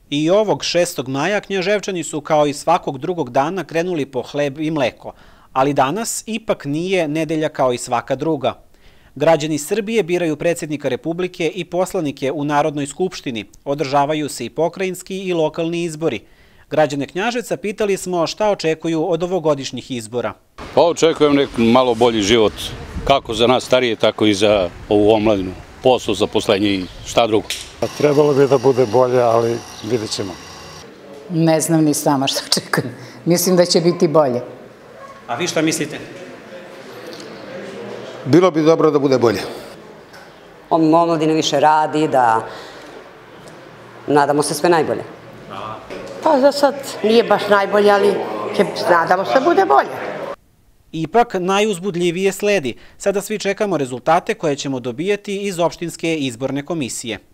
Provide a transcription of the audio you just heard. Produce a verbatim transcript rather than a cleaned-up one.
I ovog šestog maja Knjaževčani su kao i svakog drugog dana krenuli po hleb i mleko, ali danas ipak nije nedelja kao i svaka druga. Građani Srbije biraju predsjednika Republike i poslanike u Narodnoj skupštini, održavaju se i pokrajinski i lokalni izbori. Građane Knjaževca pitali smo šta očekuju od ovogodišnjih izbora. Pa očekujem nek malo bolji život, kako za nas starije, tako i za ovu omladinu. Posao, zaposlenje i šta drugo. Trebalo bi da bude bolje, ali vidjet ćemo. Ne znam ni sama što očekujem. Mislim da će biti bolje. A vi šta mislite? Bilo bi dobro da bude bolje. Omladina više radi, da nadamo se sve najbolje. Pa za sad nije baš najbolje, ali nadamo se da bude bolje. Ipak najuzbudljivije sledi. Sada svi čekamo rezultate koje ćemo dobijati iz opštinske izborne komisije.